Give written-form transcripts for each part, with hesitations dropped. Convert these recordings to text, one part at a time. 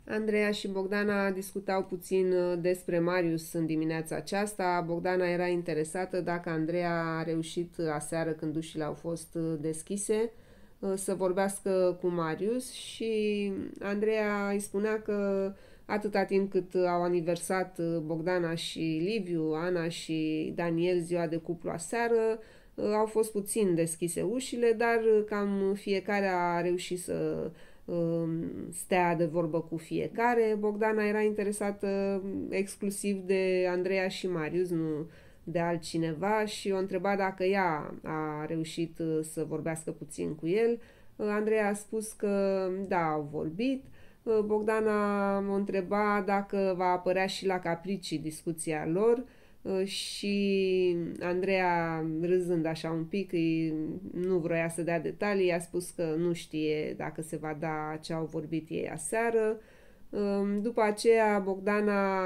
Andreea și Bogdana discutau puțin despre Marius în dimineața aceasta. Bogdana era interesată dacă Andreea a reușit aseară, când ușile au fost deschise, să vorbească cu Marius, și Andreea îi spunea că atâta timp cât au aniversat Bogdana și Liviu, Ana și Daniel ziua de cuplu aseară, au fost puțin deschise ușile, dar cam fiecare a reușit să stea de vorbă cu fiecare. Bogdana era interesată exclusiv de Andreea și Marius, nu de altcineva, și o întreba dacă ea a reușit să vorbească puțin cu el. Andreea a spus că da, au vorbit. Bogdana o întreba dacă va apărea și la Capricii discuția lor, și Andreea, râzând așa un pic, nu vroia să dea detalii, a spus că nu știe dacă se va da ce au vorbit ei aseară. După aceea, Bogdana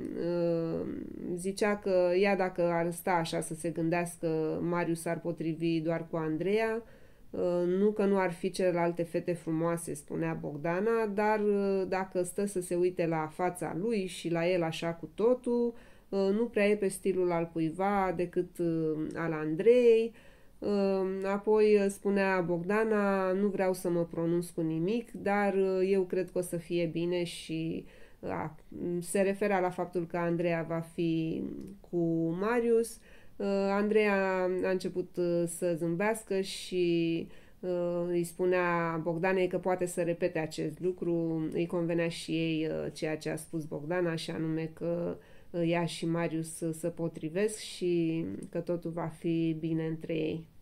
zicea că ea, dacă ar sta așa să se gândească, Marius s-ar potrivi doar cu Andreea. Nu că nu ar fi celelalte fete frumoase, spunea Bogdana, dar dacă stă să se uite la fața lui și la el așa cu totul, nu prea e pe stilul al cuiva decât al Andrei. Apoi spunea Bogdana: nu vreau să mă pronunț cu nimic, dar eu cred că o să fie bine, și se referea la faptul că Andreea va fi cu Marius. Andreea a început să zâmbească și îi spunea Bogdanei că poate să repete acest lucru. Îi convenea și ei ceea ce a spus Bogdana, și anume că ea și Marius se potrivesc și că totul va fi bine între ei.